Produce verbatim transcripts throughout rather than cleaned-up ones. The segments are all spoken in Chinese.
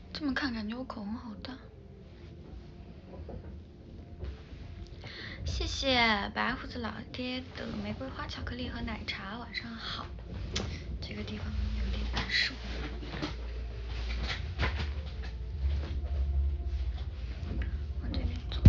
这么看感觉我口红好大。谢谢白胡子老爹的玫瑰花巧克力和奶茶，晚上好。这个地方有点难受。往这边走。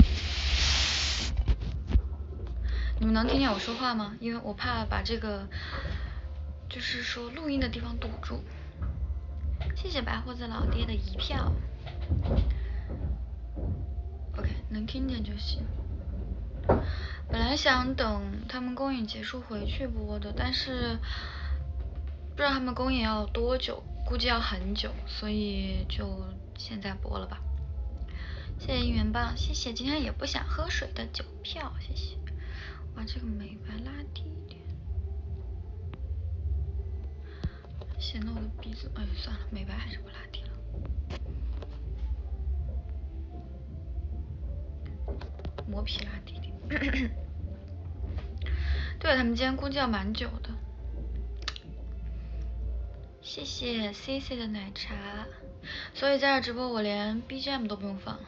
你们能听见我说话吗？因为我怕把这个，就是说录音的地方堵住。谢谢白胡子老爹的一票。OK， 能听见就行。本来想等他们公演结束回去播的，但是不知道他们公演要多久，估计要很久，所以就现在播了吧。谢谢应援棒，谢谢今天也不想喝水的酒票，谢谢。把这个美白拉低一点，显得我的鼻子，哎，算了，美白还是不拉低了。磨皮拉低点。对，他们今天估计要蛮久的。谢谢 C C 的奶茶，所以在这直播我连 B G M 都不用放。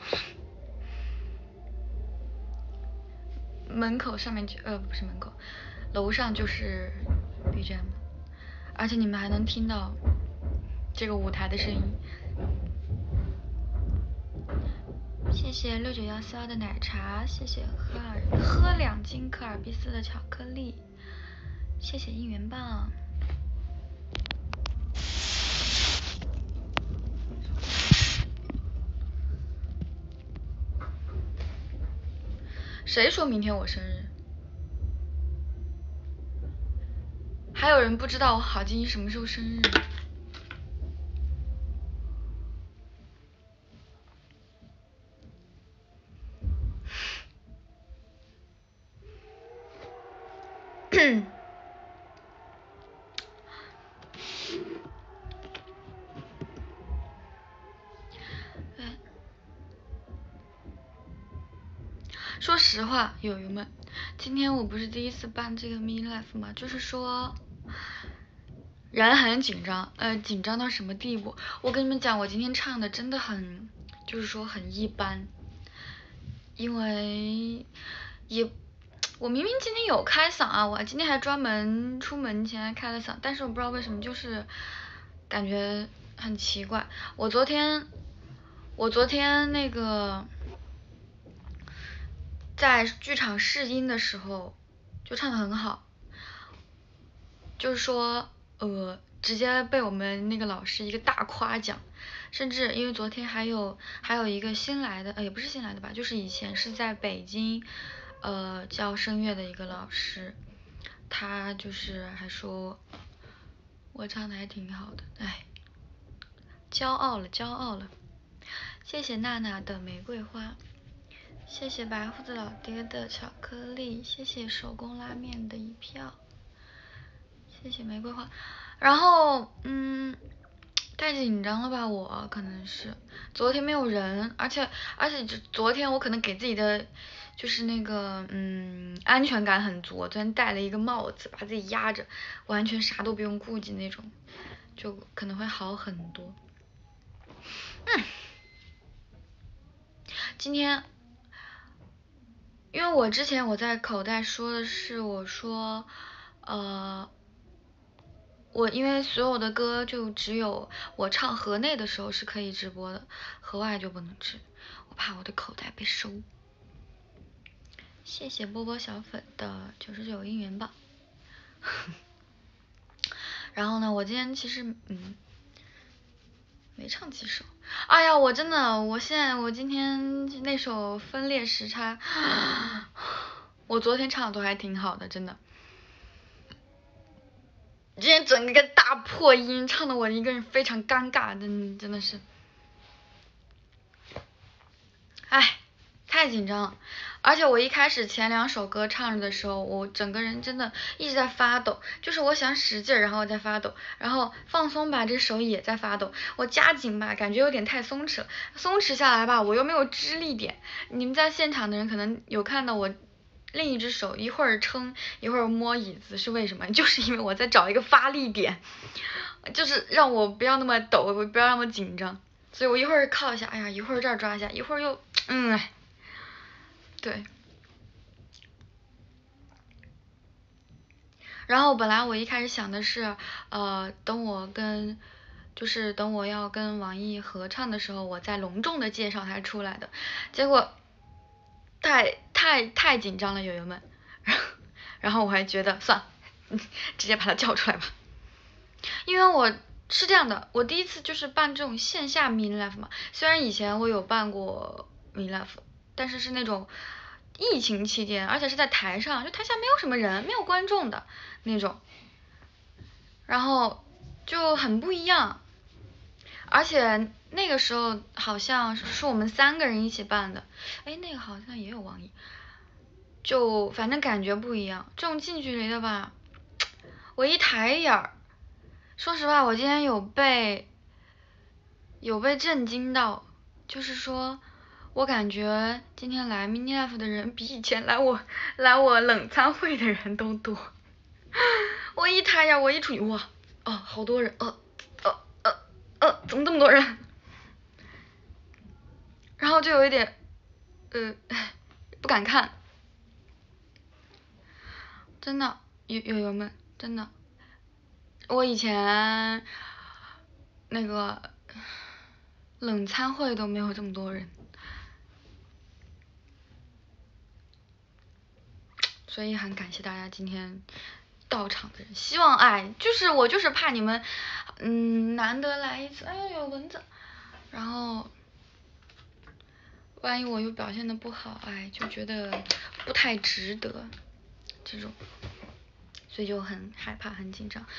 门口上面就呃不是门口，楼上就是 B G M， 而且你们还能听到这个舞台的声音。谢谢六九幺四二的奶茶，谢谢喝尔喝两斤科尔必斯的巧克力，谢谢应援棒。谁说明天我生日？还有人不知道我郝金一什么时候生日？说实话，友友们，今天我不是第一次办这个 mini life 吗？就是说，人很紧张，呃，紧张到什么地步？我跟你们讲，我今天唱的真的很，就是说很一般，因为也，我明明今天有开嗓啊，我今天还专门出门前开了嗓，但是我不知道为什么，就是感觉很奇怪。我昨天，我昨天那个。在剧场试音的时候就唱得很好，就是说呃直接被我们那个老师一个大夸奖，甚至因为昨天还有还有一个新来的呃也不是新来的吧，就是以前是在北京呃教声乐的一个老师，他就是还说我唱的还挺好的，哎，骄傲了骄傲了。谢谢娜娜的玫瑰花，谢谢白胡子老爹的巧克力，谢谢手工拉面的一票，谢谢玫瑰花。然后嗯，太紧张了吧，我可能是昨天没有人，而且而且昨天我可能给自己的就是那个嗯安全感很足，我昨天戴了一个帽子把自己压着，完全啥都不用顾及那种，就可能会好很多。嗯，今天。因为我之前我在口袋说的是我说，呃，我因为所有的歌就只有我唱河内的时候是可以直播的，河外就不能直，我怕我的口袋被收。谢谢波波小粉的九十九应援棒。然后呢，我今天其实嗯没唱几首。哎呀，我真的，我现在我今天那首分裂时差，我昨天唱的都还挺好的，真的。今天整个大破音，唱的我一个人非常尴尬，真真的是，哎，太紧张了。而且我一开始前两首歌唱着的时候，我整个人真的一直在发抖，就是我想使劲，然后在发抖，然后放松吧，这手也在发抖，我夹紧吧，感觉有点太松弛了，松弛下来吧，我又没有支力点。你们在现场的人可能有看到我另一只手一会儿撑一会儿摸椅子，是为什么？就是因为我在找一个发力点，就是让我不要那么抖，不要那么紧张。 所以我一会儿靠一下，哎呀，一会儿这儿抓一下，一会儿又嗯，对。然后本来我一开始想的是，呃，等我跟，就是等我要跟王毅合唱的时候，我再隆重的介绍他出来的，结果太太太紧张了，友友们，然后我还觉得算了，直接把他叫出来吧，因为我是这样的，我第一次就是办这种线下 mini live 嘛，虽然以前我有办过 mini live，但是是那种疫情期间，而且是在台上，就台下没有什么人，没有观众的那种，然后就很不一样，而且那个时候好像是我们三个人一起办的，哎，那个好像也有王毅，就反正感觉不一样，这种近距离的吧，我一抬眼儿，说实话，我今天有被有被震惊到，就是说。我感觉今天来 mini live 的人比以前来我来我冷餐会的人都多。我一抬眼，我一出去，哇，哦，好多人，呃，呃，呃，呃，怎么这么多人？然后就有一点，呃，不敢看。真的，友友友们，真的，我以前那个冷餐会都没有这么多人。所以很感谢大家今天到场的人，希望哎，就是我就是怕你们，嗯，难得来一次，哎呦有蚊子，然后万一我又表现的不好，哎，就觉得不太值得这种，所以就很害怕很紧张。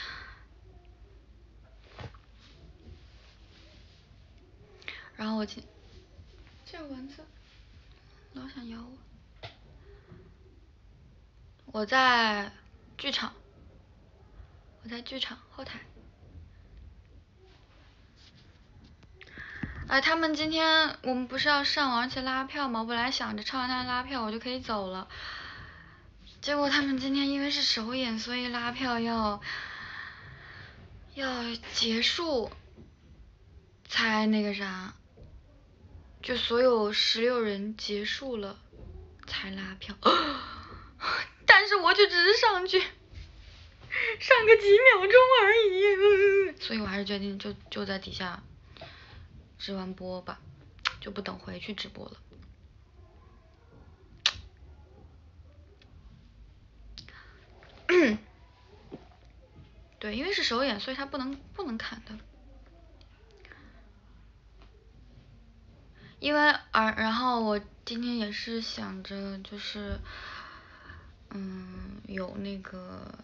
然后我今这蚊子老想咬我。我在剧场，我在剧场后台。哎，他们今天我们不是要上网而且拉票吗？我本来想着唱完他拉票我就可以走了，结果他们今天因为是首演，所以拉票要要结束才那个啥，就所有十六人结束了才拉票。但是我就只是上去上个几秒钟而已，所以我还是决定就就在底下直完播吧，就不等回去直播了。对，因为是首演，所以他不能不能砍的。因为而然后我今天也是想着就是嗯有那个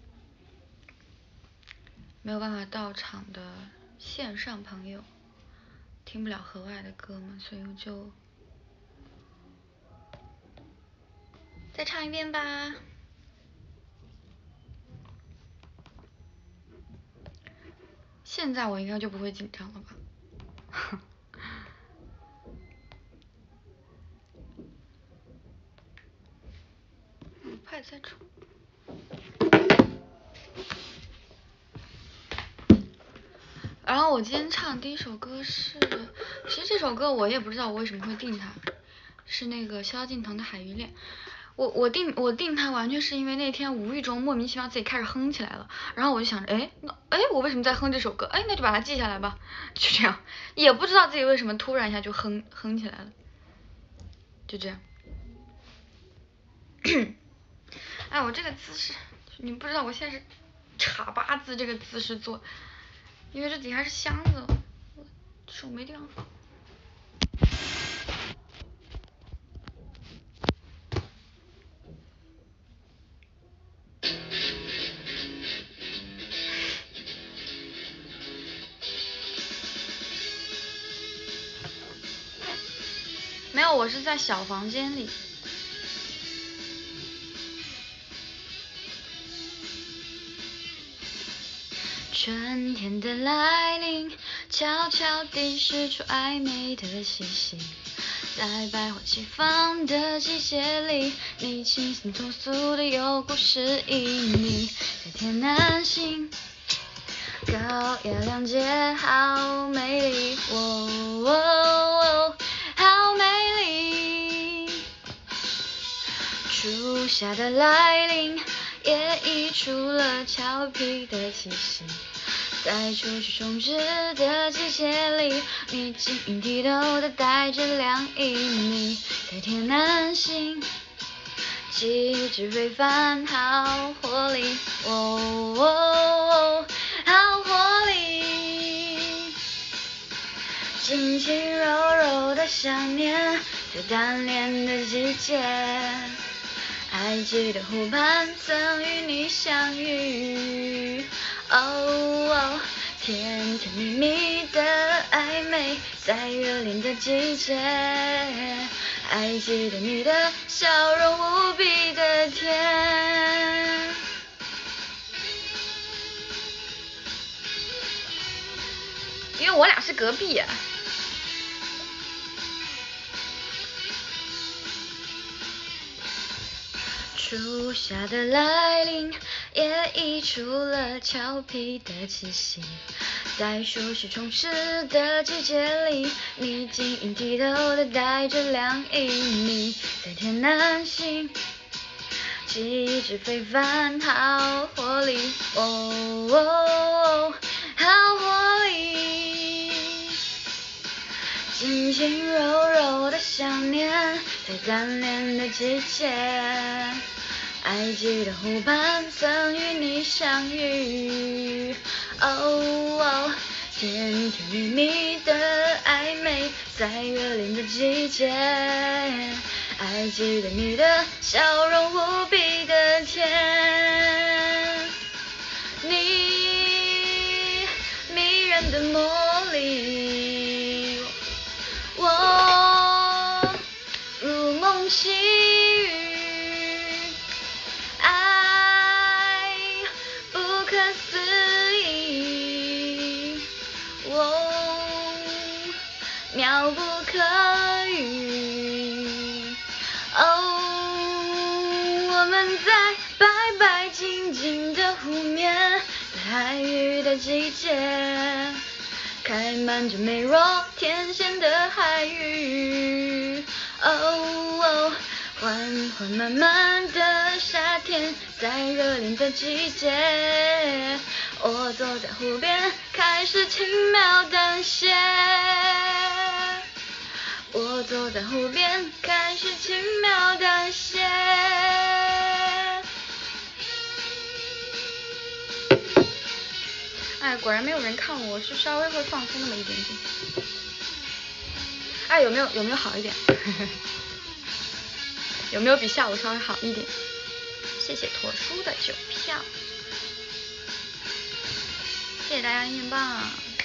没有办法到场的线上朋友听不了河外的歌嘛，所以我就再唱一遍吧。现在我应该就不会紧张了吧。快再出。然后我今天唱的第一首歌是，其实这首歌我也不知道我为什么会定它，是那个萧敬腾的《海芋恋》。我我定我定它完全是因为那天无意中莫名其妙自己开始哼起来了，然后我就想着，哎，那哎我为什么在哼这首歌？哎，那就把它记下来吧，就这样，也不知道自己为什么突然一下就哼哼起来了，就这样。哎，我这个姿势，你不知道我现在是叉八字这个姿势做，因为这底下是箱子，我手没地方放。没有，我是在小房间里。春天的来临，悄悄地释出暧昧的气息，在百花齐放的季节里，你清新脱俗的有故事旖旎，在天南星，高雅亮节好美丽。哦初夏的来临，也溢出了俏皮的气息。在初雪充实的季节里，你晶莹剔透的带着凉意，你在天南星，气质非凡，好活力，哦哦哦，好活力。轻轻柔柔的想念，在单恋的季节。还记得湖畔曾与你相遇，哦哦，甜甜蜜蜜的暧昧，在热恋的季节。还记得你的笑容无比的甜。因为我俩是隔壁。初夏的来临，也溢出了俏皮的气息。在熟悉充实的季节里，你晶莹剔透的带着凉意，你在天南星，气质非凡，好活力，哦哦哦，好活力。轻轻柔柔的想念，在单恋的季节。还记得湖畔曾与你相遇，哦哦，甜甜蜜蜜的暧昧，在热恋的季节。还记得你的笑容无比的甜，你迷人的魔力，我如梦细雨。爱不可思议，哦，妙不可语，哦，我们在白白净净的湖面，在海域的季节，开满着美若天仙的海域，哦哦，缓缓慢慢的夏天，在热恋的季节。我坐在湖边，开始轻描淡写。我坐在湖边，开始轻描淡写。哎，果然没有人看我，我是稍微会放松那么一点点。哎，有没有有没有好一点？有没有比下午稍微好一点？谢谢驼叔的酒票，谢谢大家念棒。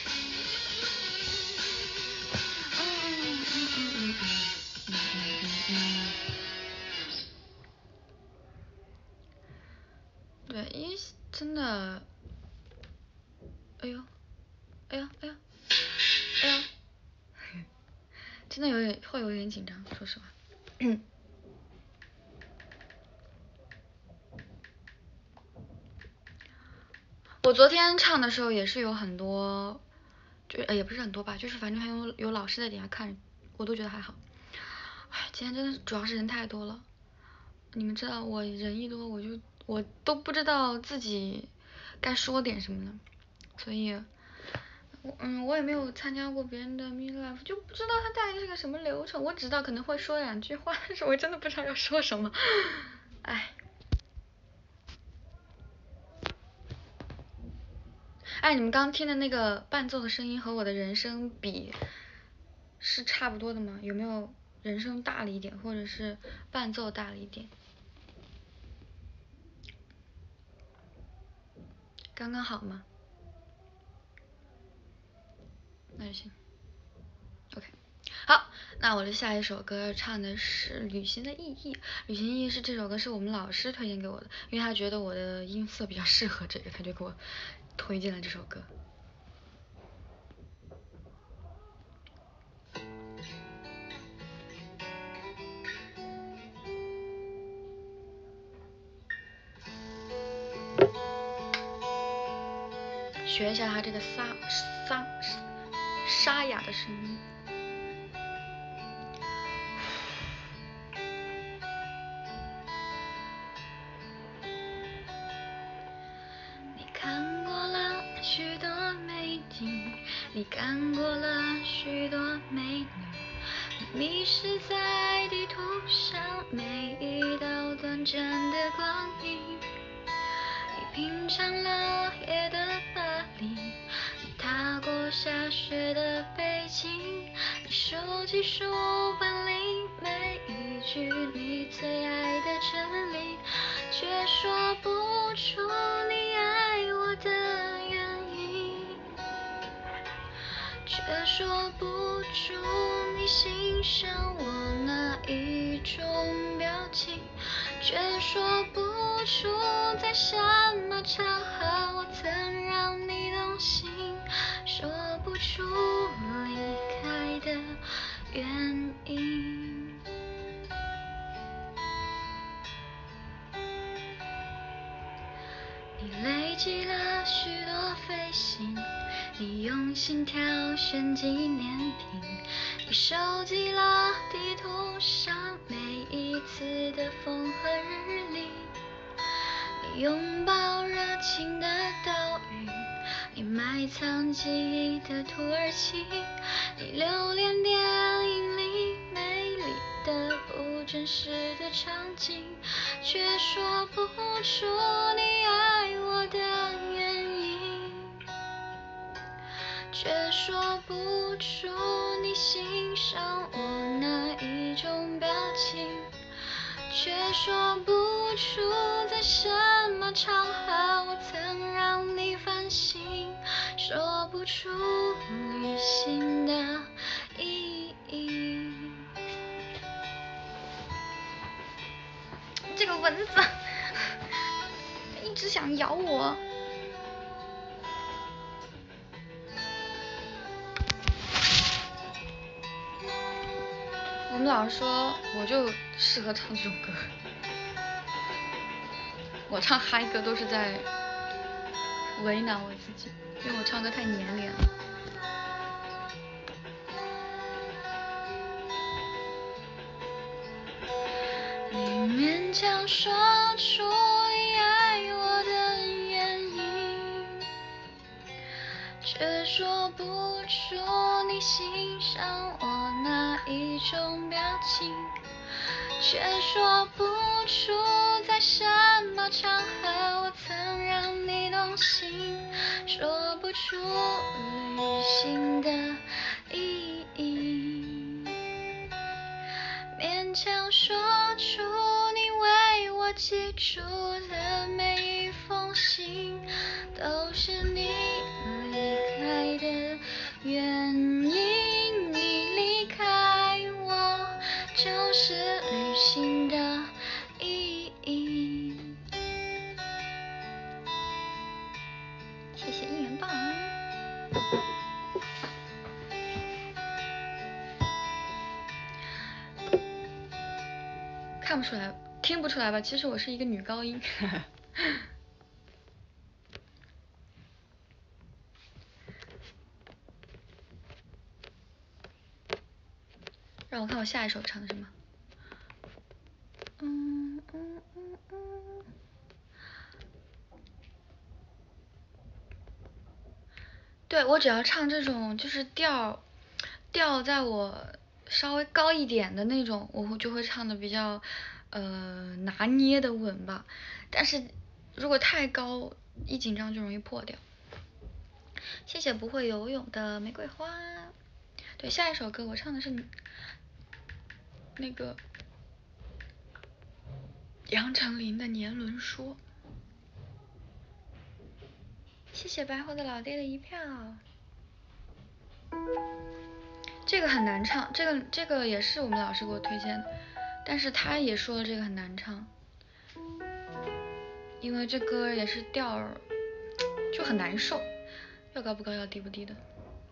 嗯嗯嗯嗯嗯嗯嗯嗯。对，因为真的，哎呦，哎呦，哎呦，哎呦，真的有点会有点紧张，说实话。我昨天唱的时候也是有很多，就呃也不是很多吧，就是反正还有有老师在底下看，我都觉得还好。哎，今天真的主要是人太多了，你们知道我人一多我就我都不知道自己该说点什么了，所以，我嗯我也没有参加过别人的 mini live， 就不知道它大概是个什么流程，我只知道可能会说两句话，但是我真的不知道要说什么，哎。哎，你们刚听的那个伴奏的声音和我的人声比是差不多的吗？有没有人声大了一点，或者是伴奏大了一点？刚刚好吗？那就行。OK， 好，那我的下一首歌唱的是《旅行的意义》。《旅行意义》是这首歌是我们老师推荐给我的，因为他觉得我的音色比较适合这个，他就给我推荐了这首歌。学一下他这个沙沙沙哑的声音。 暂的光阴，你品尝了夜的巴黎，你踏过下雪的北京，你收集书本里每一句你最爱的真理，却说不出你爱我的原因，却说不出你欣赏我哪一种表情，却说不出在什么场合我曾让你动心，说不出离开的原因。你累积了许多飞行，你用心挑选纪念品，你收集了地图上每一次的风和日丽，你拥抱热情的岛屿，你埋藏记忆的土耳其，你留恋电影里美丽的不真实的场景，却说不出你爱我的原因，却说不出你欣赏我哪一种表情，却说不出在什么场合我曾让你烦心，说不出旅行的意义。这个蚊子一直想咬我。我们老师说我就适合唱这种歌，我唱嗨歌都是在为难我自己，因为我唱歌太黏脸了。你勉强说出你爱我的原因，却说不出你欣赏我哪一种表情，却说不出在什么场合我曾让你动心，说不出旅行的意义，勉强说出你为我寄出的每一封信都是你离开的原因，你离开我就是旅行的意义。谢谢应援棒。看不出来，听不出来吧？其实我是一个女高音。让我看我下一首唱什么。嗯嗯嗯嗯。对，我只要唱这种就是调调在我稍微高一点的那种，我就会唱的比较呃拿捏的稳吧。但是如果太高，一紧张就容易破掉。谢谢不会游泳的玫瑰花。对，下一首歌我唱的是那个杨丞琳的《年轮说》。谢谢白猴子老爹的一票。这个很难唱，这个这个也是我们老师给我推荐的，但是他也说这个很难唱，因为这歌也是调儿就很难受，要高不高要低不低的。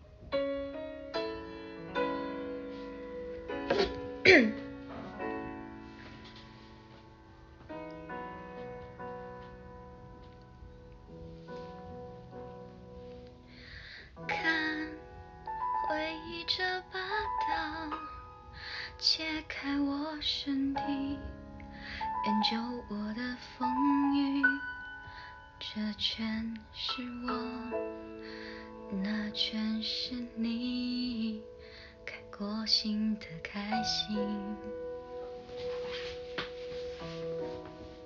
看回忆这把刀切开我身体，研究我的风雨，这全是我，那全是你开过心的开心。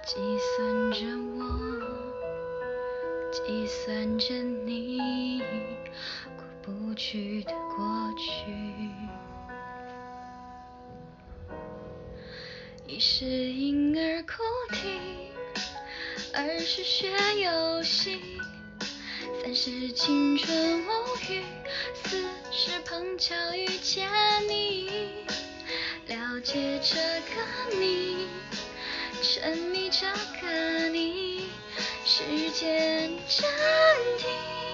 计算着我，计算着你过不去的过去。一是婴儿哭啼，二是学游戏，三是青春无语，四是碰巧遇见你，了解这个你，沉迷这个你，时间暂停，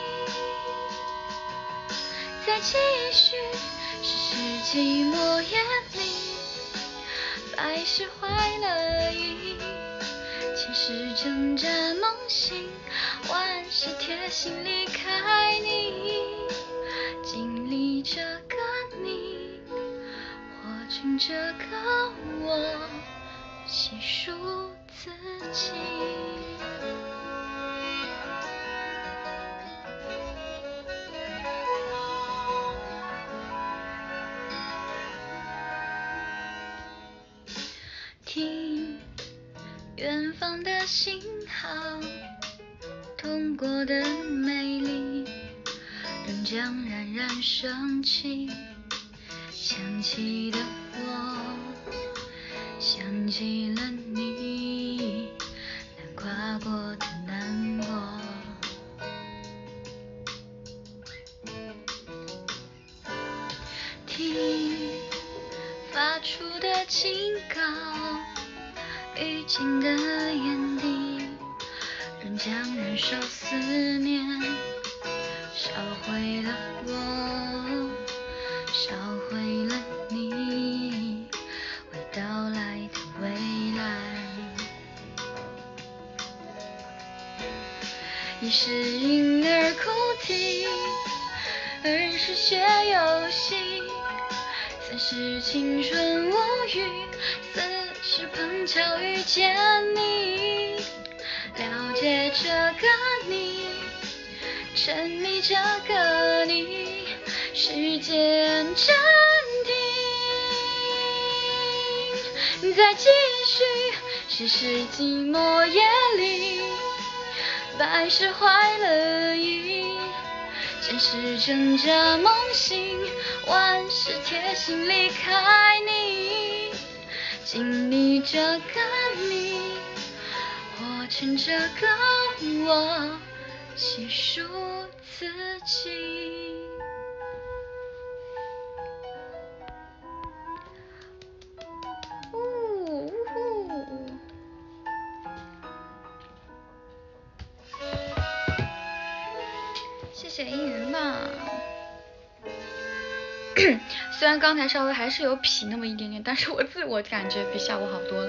再继续，是世寂寞夜里，百事坏了意，千事挣扎梦醒，万事贴心离开你，经历这个你，活成这个我，细数自己。听远方的信号，痛过的美丽，仍将冉冉升起，想起的我，想起了你，难跨过的难过。听发出的警告，遇见的眼底，仍将燃烧思念，烧毁了我，烧毁了你，未到来的未来。一是婴儿哭啼，二是学游戏，三是青春无语，四是碰巧遇见你，了解这个你，沉迷这个你，时间暂停，再继续，是世寂寞夜里，百事坏了意，千事挣扎梦醒，万事贴心离开你，经历这个你，活成这个我，细数自己。呜呜谢谢应援吧。虽然刚才稍微还是有痞那么一点点，但是我自我感觉比下午好多了。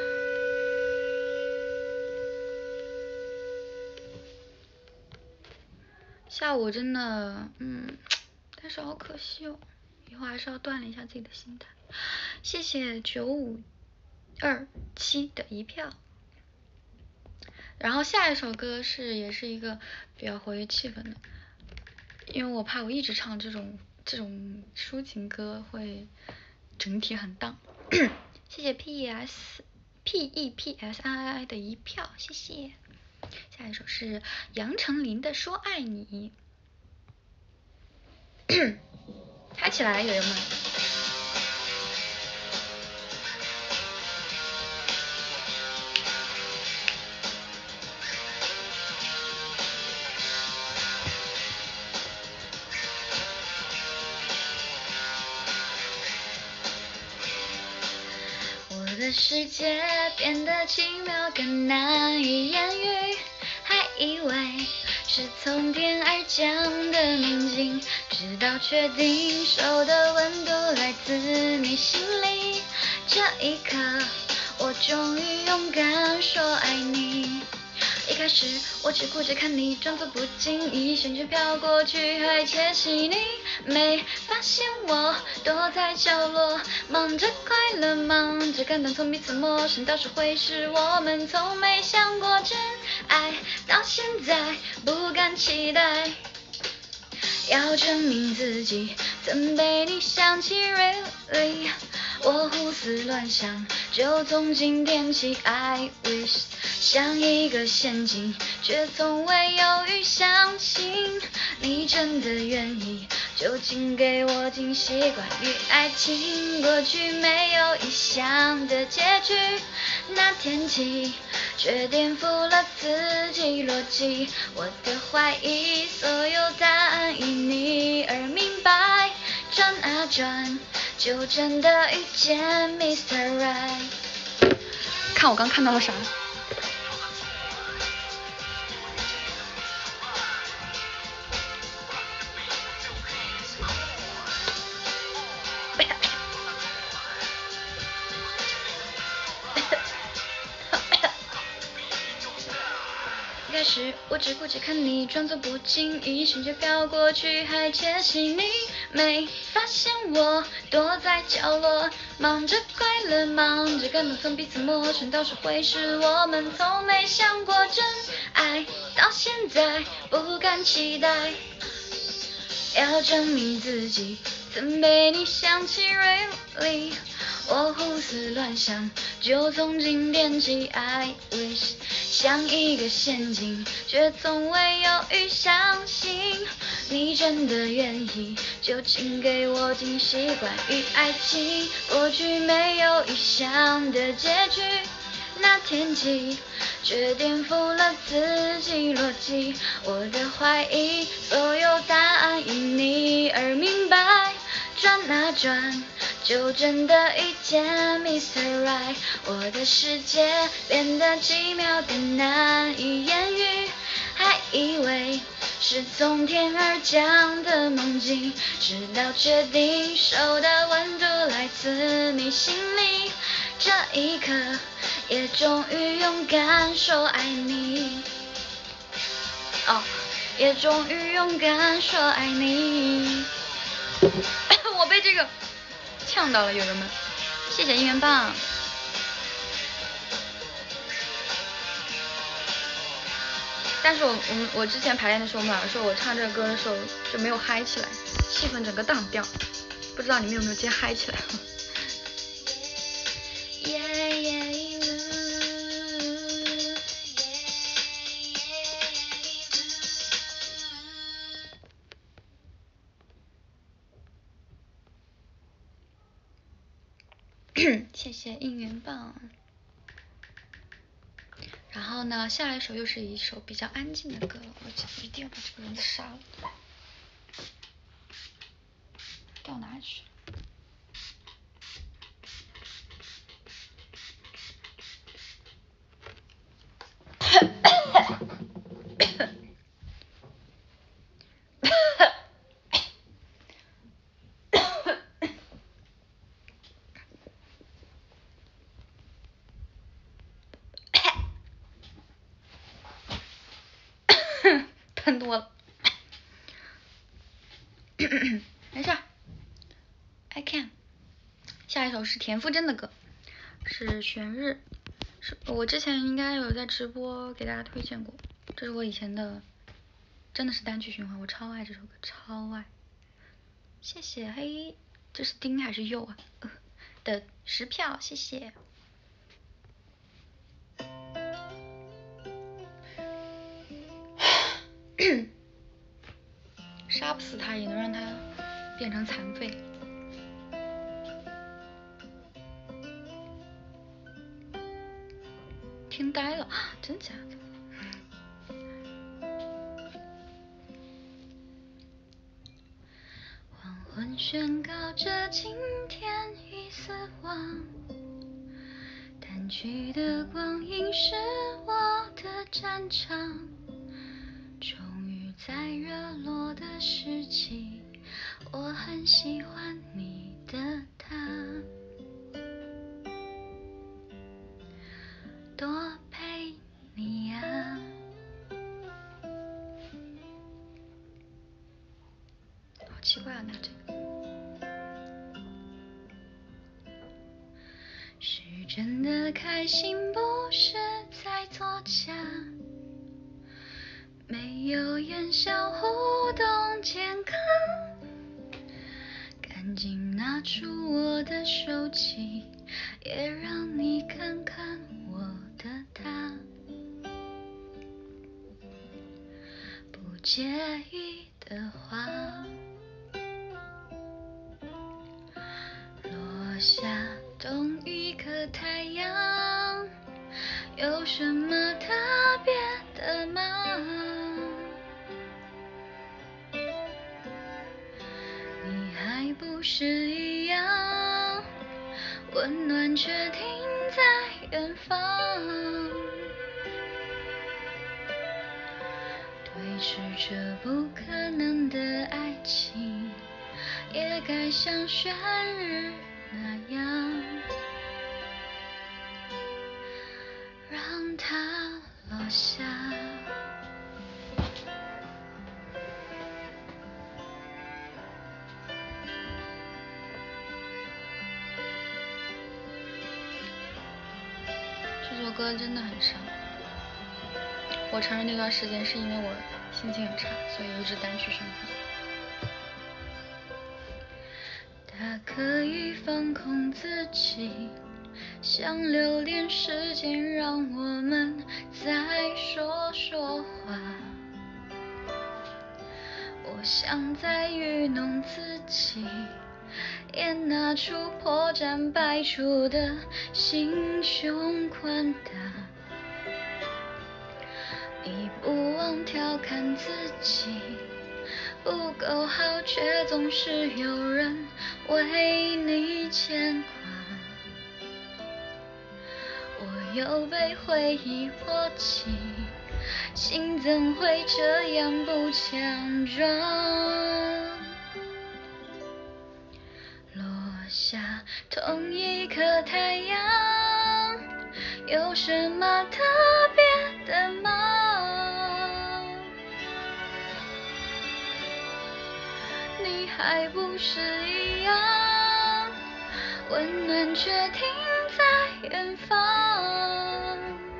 下午真的，嗯，但是好可惜哦，以后还是要锻炼一下自己的心态。谢谢九五二七的一票。然后下一首歌是也是一个比较活跃气氛的，因为我怕我一直唱这种这种抒情歌会整体很荡。谢谢 P S P E P S I I 的一票，谢谢。下一首是杨丞琳的《说爱你》。嗨起来，友友们！我的世界变得奇妙，更难以言语，还以为是从天而降的宁静，直到确定手的温度来自你心里，这一刻我终于勇敢说爱你。一开始我只顾着看你，装作不经意，瞬间飘过去，还窃喜你没发现我躲在角落，忙着快乐，忙着感动，从彼此陌生到熟会是我们从没想过真爱，到现在不敢期待，要证明自己曾被你想起 really， 我胡思乱想，就从今天起 I wish 像一个陷阱，却从未犹豫相信你真的愿意，就请给我惊喜。关于爱情，过去没有理想的结局，那天起却颠覆了自己逻辑。我的怀疑，所有答案因你而明白，转啊转，就真的遇见 Mister Right。 看我刚看到了啥？开始我只顾着看你，装作不经意，瞬间飘过去，还窃喜。你没发现我躲在角落，忙着快乐，忙着感动，从彼此陌生到是会是我们从没想过真爱，到现在不敢期待，要证明自己曾被你想起 really。我胡思乱想，就从今天起 I wish， 像一个陷阱，却从未犹豫相信你真的愿意，就请给我惊喜。关于爱情，过去没有理想的结局，那天起却颠覆了自己逻辑。我的怀疑，所有答案因你而明白，转啊转，就真的遇见 Mister Right。 我的世界变得奇妙的难以言喻，还以为是从天而降的梦境，直到确定手的温度来自你心里，这一刻也终于勇敢说爱你。哦，也终于勇敢说爱你。我被这个呛到了，友友们，谢谢应援棒。但是我我们我之前排练的时候，我们老师说我唱这个歌的时候就没有嗨起来，气氛整个荡掉，不知道你们有没有接嗨起来？谢谢应援棒。然后呢，下一首又是一首比较安静的歌了，我一定要把这个人杀了。到哪去？喷多了。没事 I can。 下一首是田馥甄的歌，是悬日，是我之前应该有在直播给大家推荐过，这是我以前的真的是单曲循环，我超爱这首歌，超爱。谢谢嘿，这是丁还是佑啊、呃、的十票，谢谢。杀不死他也能让他变成残废。听呆了，真假的？黄昏宣告着今天已死亡，淡去的光阴是我的战场，终于在热络的时期，我很喜欢你的他，多陪你啊。好奇怪啊，拿这个。是真的开心，不是在作假，没有言笑互动健康，赶紧拿出我的手机，也让你看看我的他。 介意的话，落下同一颗太阳，有什么特别的吗？你还不是一样，温暖却停在远方，对峙着不可能的爱情，也该像旋日那样，让它落下。这首歌真的很伤，我承认那段时间是因为我心情很差，所以一直单曲循环。它可以放空自己，想留点时间让我们再说说话。我想再愚弄自己，也拿出破绽百出的心胸宽大，你不忘调侃自己不够好，却总是有人为你牵挂。我又被回忆握紧，心怎会这样不强壮？落下同一颗太阳，有什么特别的吗？你还不是一样，温暖却停在远方，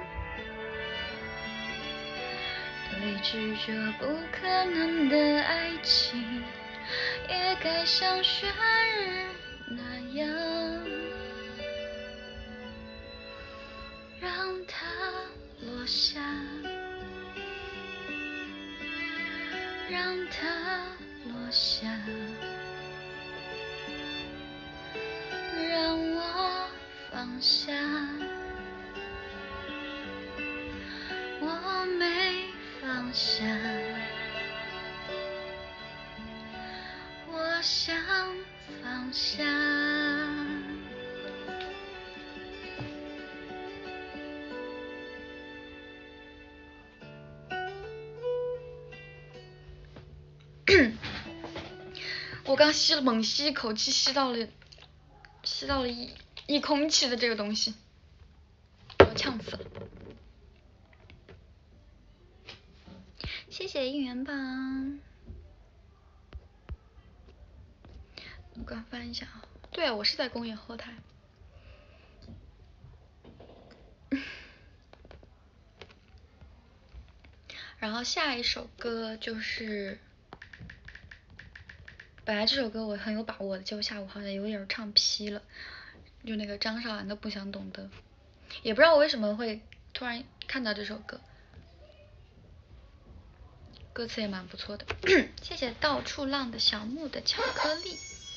对峙着不可能的爱情，也该像旋日那样，让它落下，让它落下，让我放下。我没放下，我想放下。我刚吸了猛吸一口气，吸到了吸到了一一空气的这个东西，我要呛死了。谢谢应援棒。我刚翻一下啊，对啊，我是在公演后台。然后下一首歌就是，本来这首歌我很有把握的，结果下午好像有点唱劈了，就那个张韶涵的《不想懂得》，也不知道我为什么会突然看到这首歌，歌词也蛮不错的。谢谢到处浪的小木的巧克力。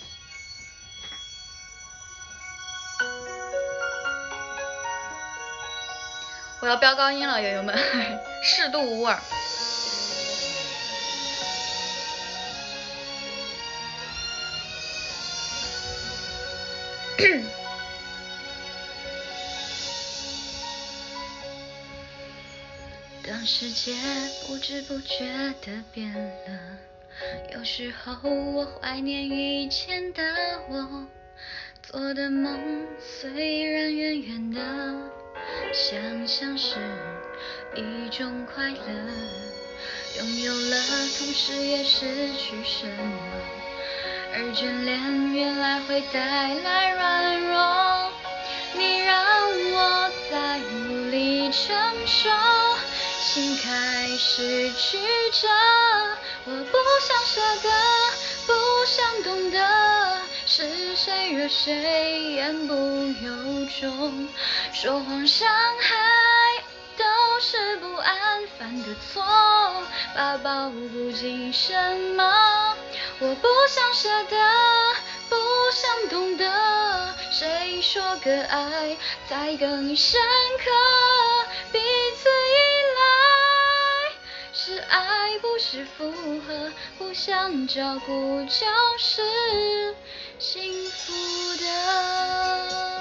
我要飙高音了，友友们，适度无耳。当世界不知不觉地变了，有时候我怀念以前的我，做的梦虽然远远的，想象是一种快乐，拥有了同时也失去什么，而眷恋原来会带来软弱，你让我再无力承受，心开始曲折，我不想舍得，不想懂得，是谁惹谁言不由衷，说谎伤害都是不安犯的错，把抱不紧什么？我不想舍得，不想懂得，谁说个爱才更深刻？彼此依赖是爱，不是附和，互相照顾就是幸福的。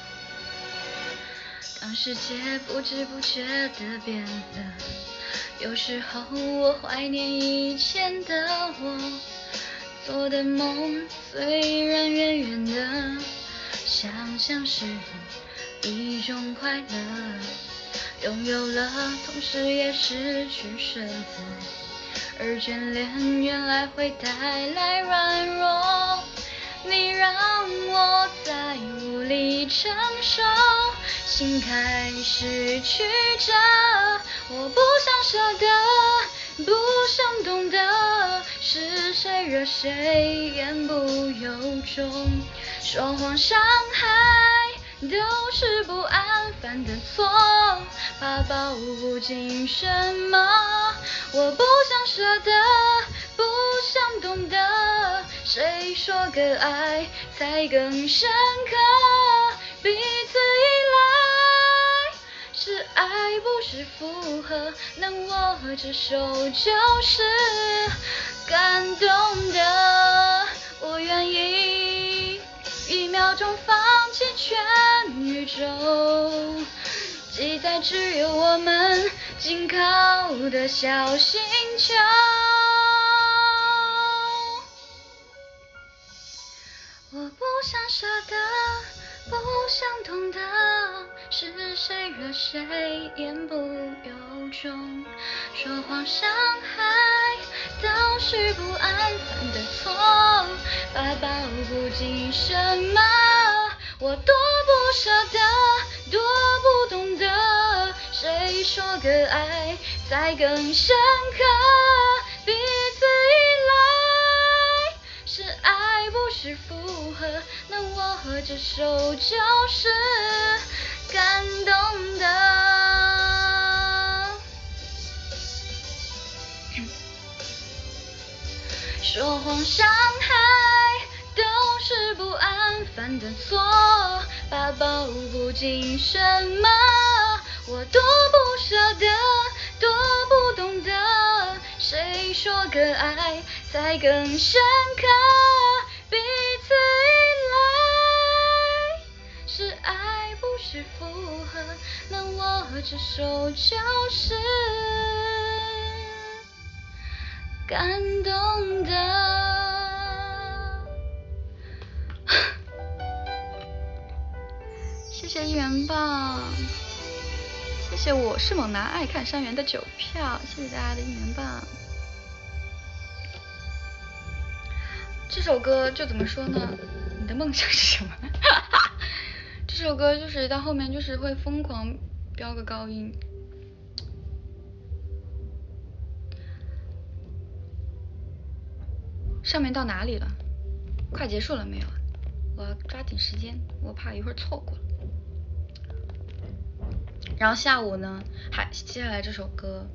当世界不知不觉地变了，有时候我怀念以前的我，做的梦虽然远远的，想象是一种快乐，拥有了同时也失去选择，而眷恋原来会带来软弱，你让我再无力承受，心开始曲折，我不想舍得，不想懂得，是谁惹谁言不由衷，说谎伤害都是不安犯的错，怕抱不紧什么？我不想舍得，不想懂得，谁说个爱才更深刻？彼此依赖是爱，不是附和，能握着手就是感动的。我愿意一秒钟放弃全宇宙，记载只有我们紧靠的小星球。我不想舍得，不想懂得，是谁惹谁言不由衷，说谎伤害都是不安犯的错，把抱不紧什么？我多不舍得，多不懂得，谁说个爱才更深刻？彼此依赖是爱，不是附和，能握着手就是感动的。说谎伤害都是不安犯的错，把抱不紧什么？我多不舍得，多不懂得，谁说个爱才更深刻？彼此依赖是爱，不是附和，能握着手就是感动的。谢谢一元棒，谢谢我是猛男爱看山原的九票，谢谢大家的一元棒。这首歌就怎么说呢？你的梦想是什么？这首歌就是到后面就是会疯狂飙个高音。上面到哪里了？快结束了没有？我要抓紧时间，我怕一会儿错过了。然后下午呢，还接下来这首歌，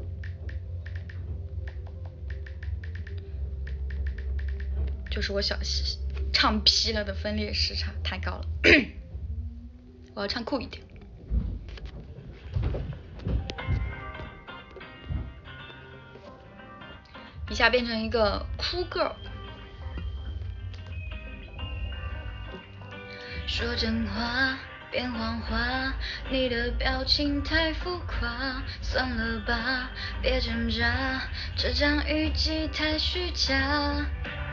就是我小唱劈了的分裂时差太高了，我要唱酷一点。一下变成一个酷 girl。说真话变谎话，你的表情太浮夸，算了吧，别挣扎，这张雨季太虚假。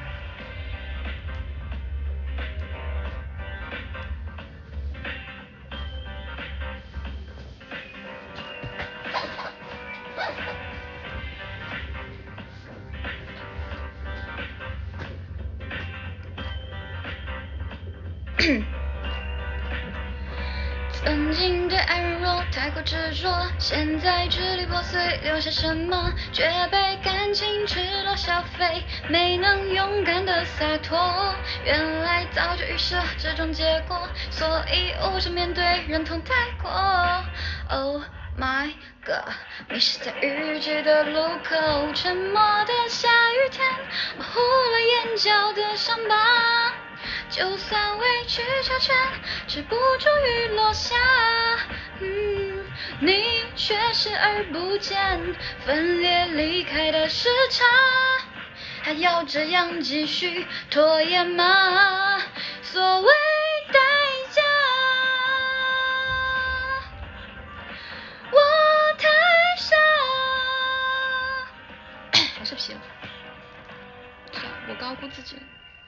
曾经对爱软弱，太过执着，现在支离破碎，留下什么？却被感情吃落消费，没能勇敢的洒脱。原来早就预设这种结果，所以无声面对，忍痛带过。哦， my god， 迷失在雨季的路口，沉默的下雨天，模糊了眼角的伤疤。就算委曲求全，止不住雨落下。嗯，你却视而不见，分裂离开的时差。还要这样继续拖延吗？所谓代价，我太傻，还是皮了，是啊，我高估自己了。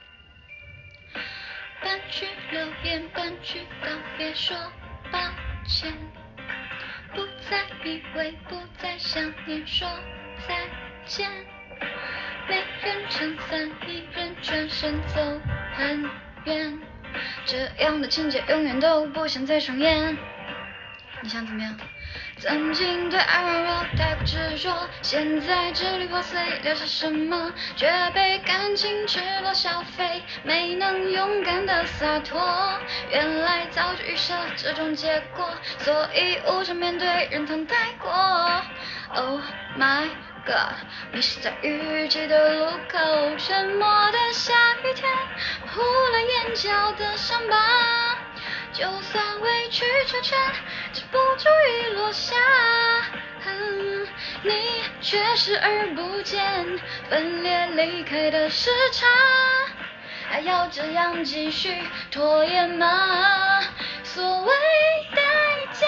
半句留言，半句告别，说抱歉，不再以为，不再想念，说再见。没人撑伞，一人转身走很远，这样的情节永远都不想再重演。你想怎么样？曾经对爱软弱，太过执着，现在支离破碎，留下什么？却被感情赤裸消费，没能勇敢的洒脱。原来早就预设这种结果，所以无常面对，忍痛带过。Oh my god， 迷失在雨季的路口，沉默的下雨天，模糊了眼角的伤疤。就算委曲求全，止不住雨落下。嗯，你却视而不见，分裂离开的时差。还要这样继续拖延吗？所谓代价，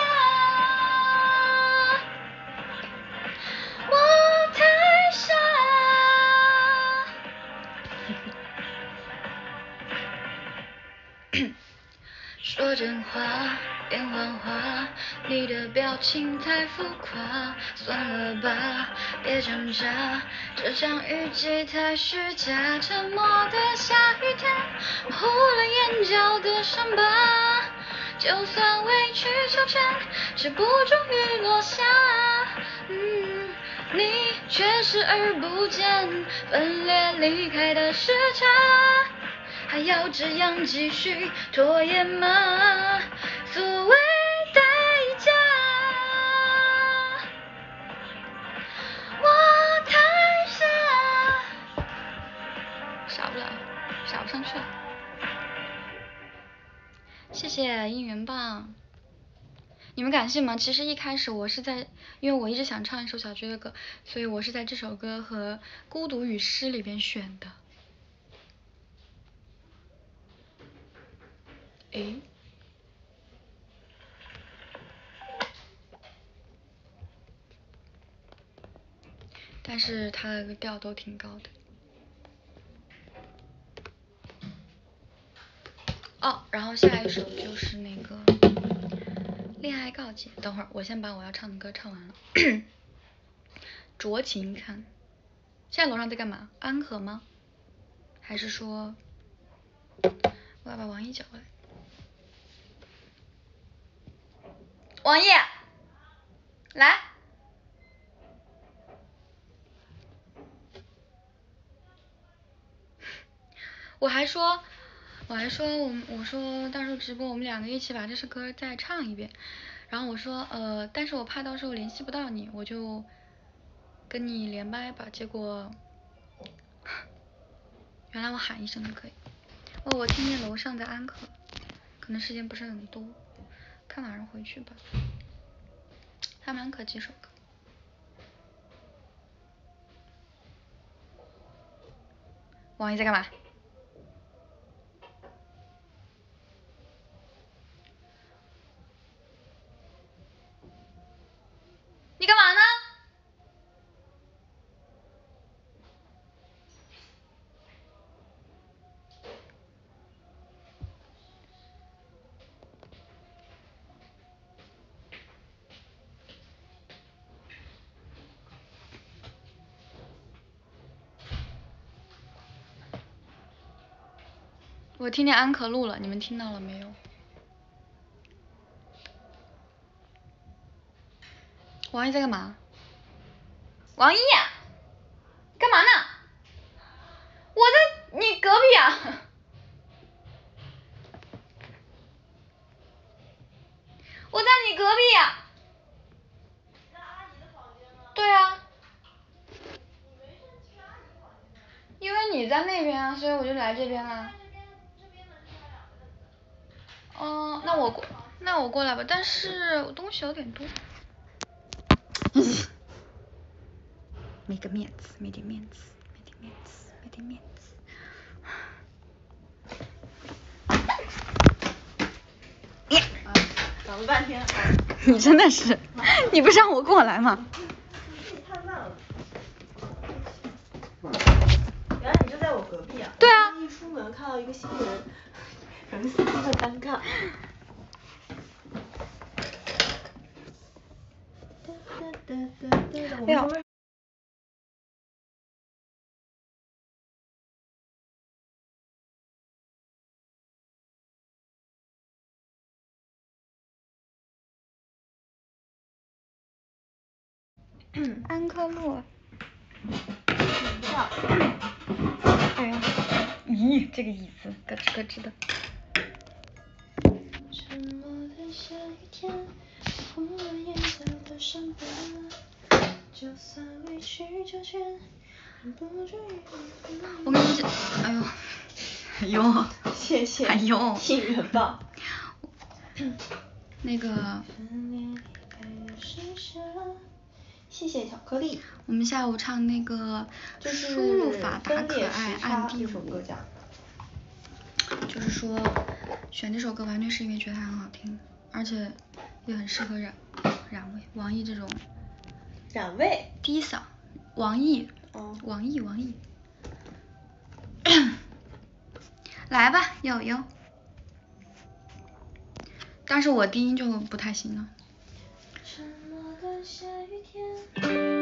我太傻。说真话变幻化，你的表情太浮夸，算了吧，别挣扎，这场雨季太虚假。沉默的下雨天，模糊了眼角的伤疤。就算委曲求全，止不住雨落下。嗯，你却视而不见，分裂离开的时差。还要这样继续拖延吗？所谓代价，我太傻，傻不了，傻不上去了。谢谢应援棒。你们敢信吗？其实一开始我是在，因为我一直想唱一首小爵歌，所以我是在这首歌和《孤独与诗》里边选的。诶，但是它的调都挺高的。哦，然后下一首就是那个恋爱告解。等会儿我先把我要唱的歌唱完了。酌情看。现在楼上在干嘛？安可吗？还是说我要把王一叫过来？王一，来。我还说，我还说我我说到时候直播我们两个一起把这首歌再唱一遍。然后我说呃，但是我怕到时候联系不到你，我就跟你连麦吧。结果原来我喊一声就可以。哦，我听见楼上在安可，可能时间不是很多，看晚上回去吧。他们安可几首歌。王一在干嘛？你干嘛呢？我听见安可录了，你们听到了没有？王一在干嘛？王一，干嘛呢？我在你隔壁啊。我在你隔壁啊。 对啊。因为你在那边啊，所以我就来这边了。哦，那我过，那我过来吧，但是我东西有点多。没个面子，没点面子，没点面子，没点面子。 啊，搞了半天。 你真的是，你不是让我过来吗？ 你太慢了。原来你就在我隔壁啊。 对啊。 一出门看到一个新人，可能司机会尴尬。哎呀。 安科路。 不知道。 哎呀，咦，这个椅子咯吱咯吱的。沉默的下雨天，忽然眼角的伤疤，就算委曲求全，不至于。我跟你讲，哎呦，哎呦， 谢谢， 哎呦， 应援棒。 那个。 谢谢巧克力。 我们下午唱那个输入法打可爱按第五。就是说，选这首歌完全是因为觉得它很好听，而且也很适合冉冉味，王毅这种。 冉味。 低嗓，王毅。 哦。 王毅，王毅。来吧，友友。但是我低音就不太行了。沉默的下雨天。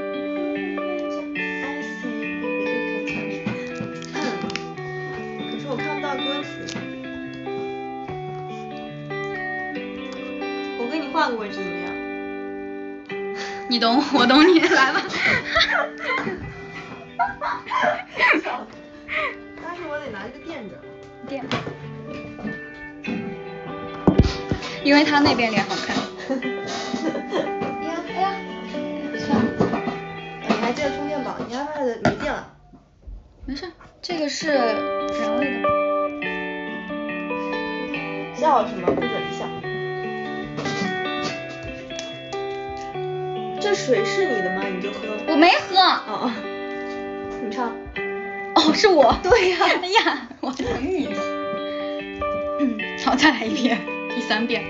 可是我看不到歌词。我给你换个位置怎么样？ 你懂我，我懂你，来吧。 但是我得拿这个垫着。 垫。因为他那边脸好看。哎呀哎呀，算了。 你还记得充电宝？你 iPad 没电了。 没事，这个是冉味的。 笑什么？不准笑。这水是你的吗？你就喝。 我没喝。 哦哦。你唱。 哦，是我。 对呀。 哎呀，我等你。嗯，好，再来一遍，第三遍。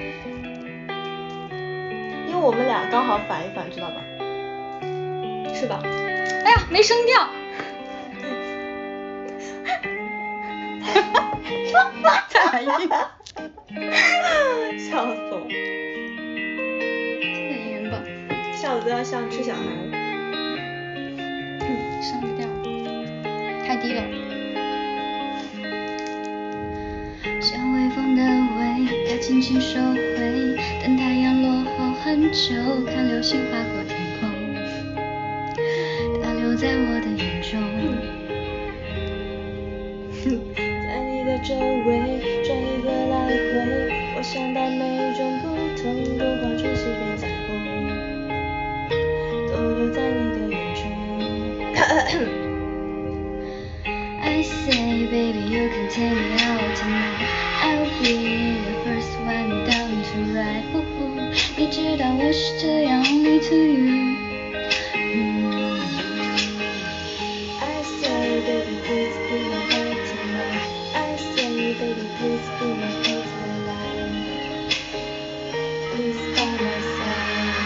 因为我们俩刚好反一反，知道吧？是吧？ 哎呀，没声调。再来一遍。 笑死我。 谢谢应援棒。 笑的都要像吃小孩了。 嗯，上个调。太低了。像微风的味，它轻轻收回，等太阳落后很久，看流星划过天空，它留在我的眼中。 在你的周围转一个来回，我想到每种不同的花春西边彩虹，都留在你的眼中。 I say baby you can take me out tonight, I'll be the first one down to ride. 你知道我是这样 only to you. I say baby please be my light tonight, I say baby please be my faith my life, please by my side.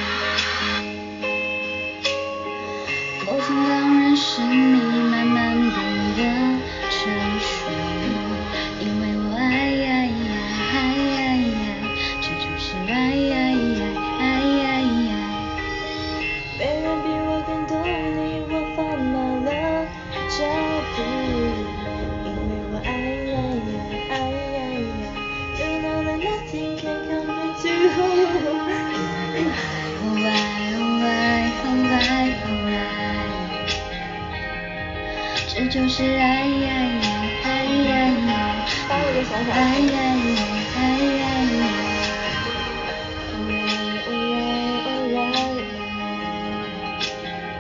我曾刚认识你慢慢变得成熟，因为我爱呀呀爱呀呀，这就是爱呀呀爱呀呀。 没人比我更懂你，我放慢了脚步，因为我爱呀呀爱呀呀 You know that nothing can compare to Alright alright alright alright， 这就是爱呀呀爱呀呀， 发了个小小爱呀呀爱呀呀。 Alright alright alright alright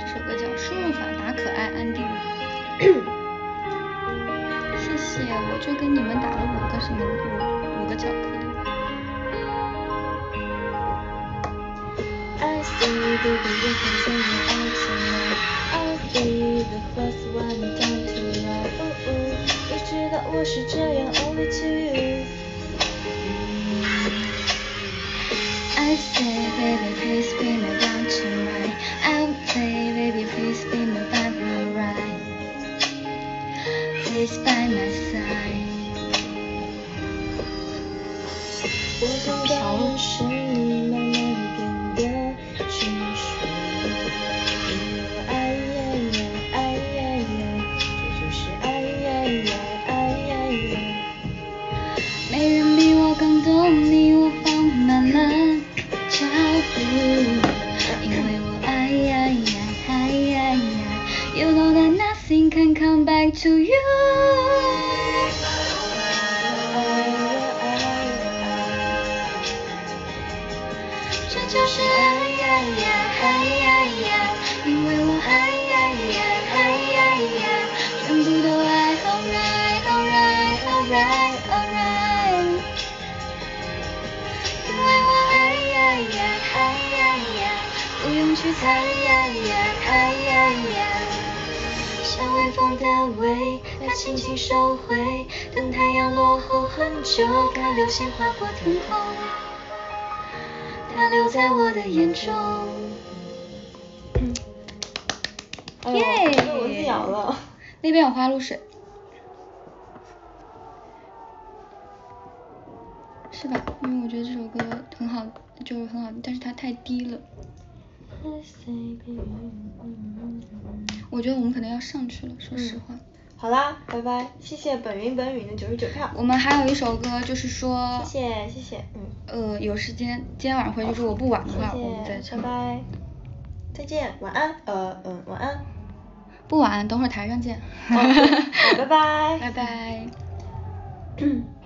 首歌叫《输入法打可爱安定》。谢谢，我就跟你们打了五个什么五五个巧克力。 I say baby you can say me out tonight I'll be the first one down to ride ooh ooh 你知道我是这样 only to you I say baby please be my down tonight I'll play baby please be my partner right Please by my side 我懂得是你慢慢变得成熟因为我爱呀呀爱呀呀这就是爱呀呀爱呀呀没人比我更懂你我放慢了脚步因为我爱呀呀爱呀呀 You know that nothing can come back to you 这就是爱呀呀爱呀呀因为我爱呀呀爱呀呀全部都爱 Alright alright alright alright 因为我爱呀呀爱呀呀不用去猜呀呀爱呀呀像微风的吻它轻轻收回等太阳落后很久看流星划过天空它留在我的眼中哎呦这个蚊子咬了那边有花露水是吧因为我觉得这首歌很好就是很好但是它太低了我觉得我们可能要上去了说实话、嗯、 好啦拜拜谢谢本云本允的九十九票我们还有一首歌就是说谢谢谢谢嗯呃有时间今天晚上回去如果不晚的话谢谢我们再唱拜拜再见晚安呃嗯晚安不晚等会儿台上见好拜拜拜拜